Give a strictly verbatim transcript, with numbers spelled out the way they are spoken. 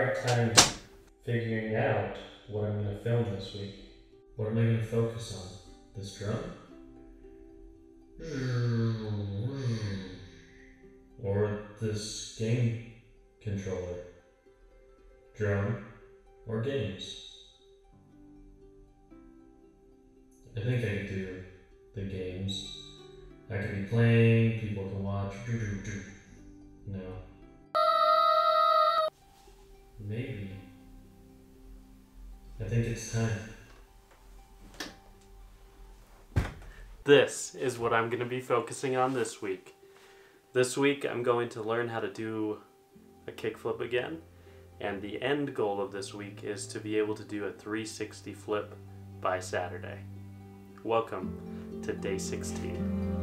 hard time figuring out what I'm going to film this week. What am I going to focus on? This drum? Or this game controller? Drum or games? I think I could do the games. I could be playing, people can watch. No. Maybe. I think it's time. This is what I'm going to be focusing on this week. This week I'm going to learn how to do a kickflip again, and the end goal of this week is to be able to do a three sixty flip by Saturday. Welcome to day sixteen.